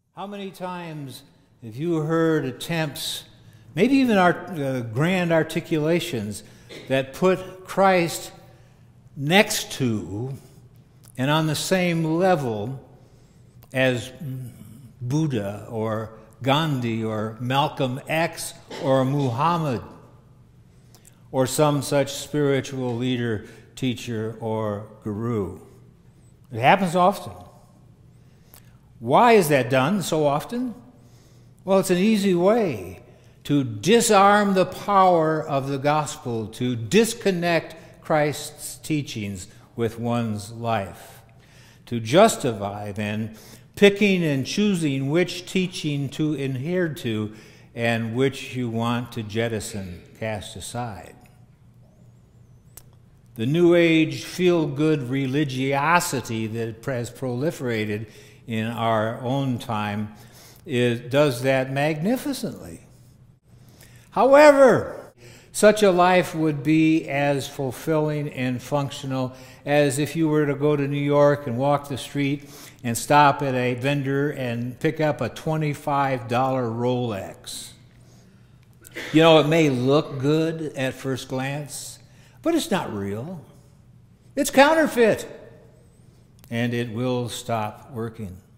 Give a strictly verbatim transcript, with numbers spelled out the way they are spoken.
How many times have you heard attempts, maybe even art, uh, grand articulations, that put Christ next to and on the same level as Buddha or Gandhi or Malcolm X or Muhammad or some such spiritual leader, teacher, or guru? It happens often. Why is that done so often? Well, it's an easy way to disarm the power of the gospel, to disconnect Christ's teachings with one's life, to justify, then, picking and choosing which teaching to adhere to and which you want to jettison, cast aside. The New Age feel-good religiosity that has proliferated in our own time is, does that magnificently. However, such a life would be as fulfilling and functional as if you were to go to New York and walk the street and stop at a vendor and pick up a twenty-five dollar Rolex. You know, it may look good at first glance, but it's not real. It's counterfeit, and it will stop working.